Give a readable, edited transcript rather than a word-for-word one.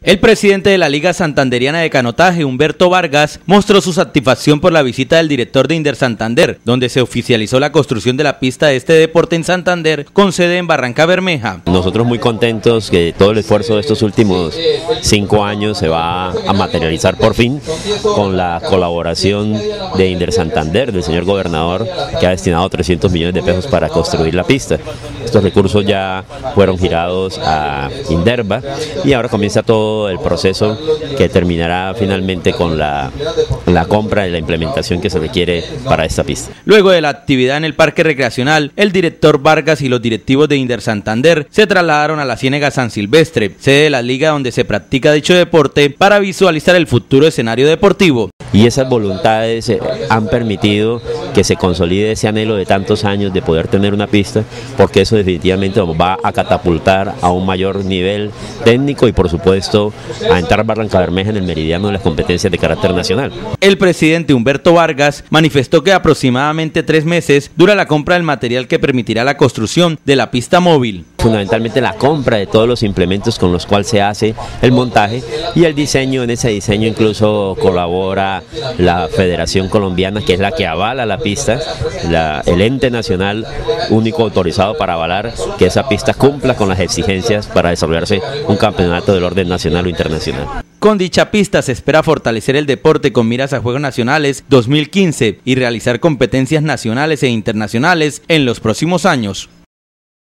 El presidente de la Liga Santanderiana de Canotaje, Humberto Vargas, mostró su satisfacción por la visita del director de Inder Santander, donde se oficializó la construcción de la pista de este deporte en Santander, con sede en Barranca Bermeja. Nosotros muy contentos que todo el esfuerzo de estos últimos 5 años se va a materializar por fin con la colaboración de Inder Santander, del señor gobernador, que ha destinado 300 millones de pesos para construir la pista. Estos recursos ya fueron girados a Inderva y ahora comienza todo el proceso que terminará finalmente con la compra y la implementación que se requiere para esta pista. Luego de la actividad en el parque recreacional, el director Vargas y los directivos de Inder Santander se trasladaron a la Ciénega San Silvestre, sede de la liga donde se practica dicho deporte, para visualizar el futuro escenario deportivo. Y esas voluntades han permitido que se consolide ese anhelo de tantos años de poder tener una pista, porque eso definitivamente va a catapultar a un mayor nivel técnico y por supuesto a entrar Barranca Bermeja en el meridiano de las competencias de carácter nacional. El presidente Humberto Vargas manifestó que aproximadamente 3 meses dura la compra del material que permitirá la construcción de la pista móvil. Fundamentalmente la compra de todos los implementos con los cuales se hace el montaje y el diseño. En ese diseño incluso colabora la Federación Colombiana, que es la que avala la pista, el ente nacional único autorizado para avalar que esa pista cumpla con las exigencias para desarrollarse un campeonato del orden nacional o internacional. Con dicha pista se espera fortalecer el deporte con miras a Juegos Nacionales 2015 y realizar competencias nacionales e internacionales en los próximos años.